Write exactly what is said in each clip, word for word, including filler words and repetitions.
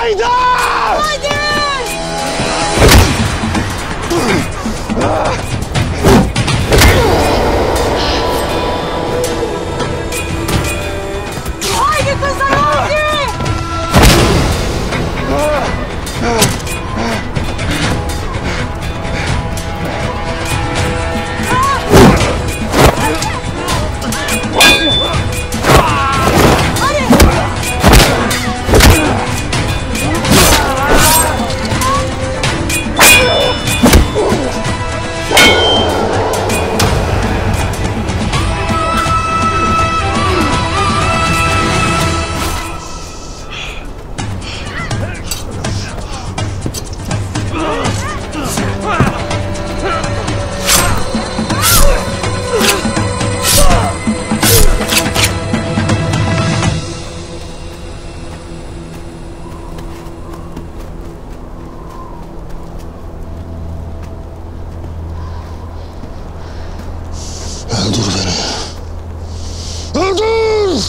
Haydi! Haydi! Haydi kızlar, haydi! Öldür beni. Öldür!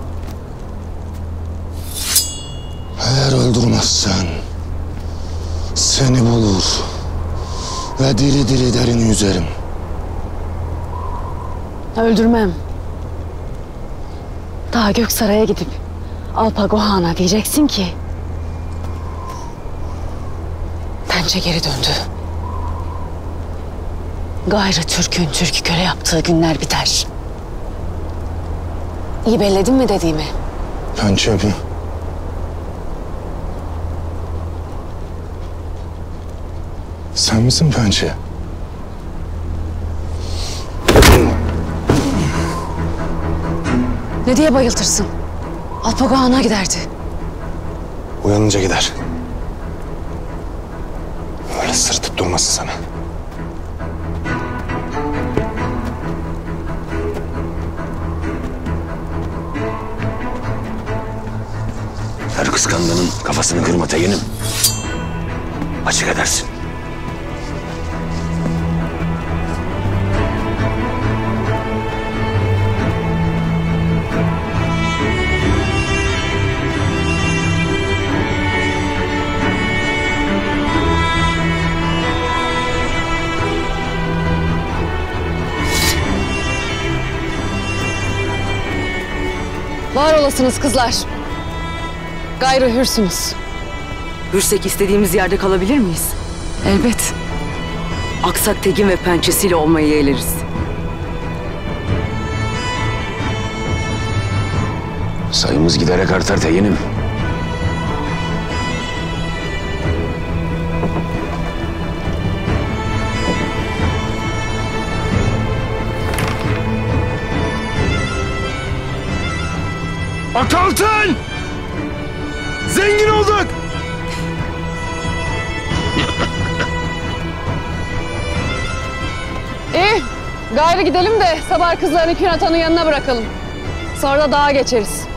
Eğer öldürmezsen seni bulur ve diri diri derini yüzerim. Öldürmem. Daha Göksaray'a gidip Alpago diyeceksin ki Pençe geri döndü. Gayrı Türk'ün Türk'ü köle yaptığı günler biter. İyi belledin mi dediğimi? Pençe mi? Sen misin Pençe? Ne diye bayıltırsın? Alpago Han'a giderdi. Uyanınca gider. Öyle sırtıp durmasın sana. Her kıskandığının kafasını kırma teyinim. Açık edersin. Var olasınız kızlar. Gayrı hürsünüz. Hürsek istediğimiz yerde kalabilir miyiz? Elbet. Aksak Tekin ve pençesiyle olmayı yeğleriz. Sayımız giderek artar teyinim. Akaltın! Zengin olduk! İyi. Gayrı gidelim de sabah kızlarını Künat Han'ın yanına bırakalım. Sonra da dağa geçeriz.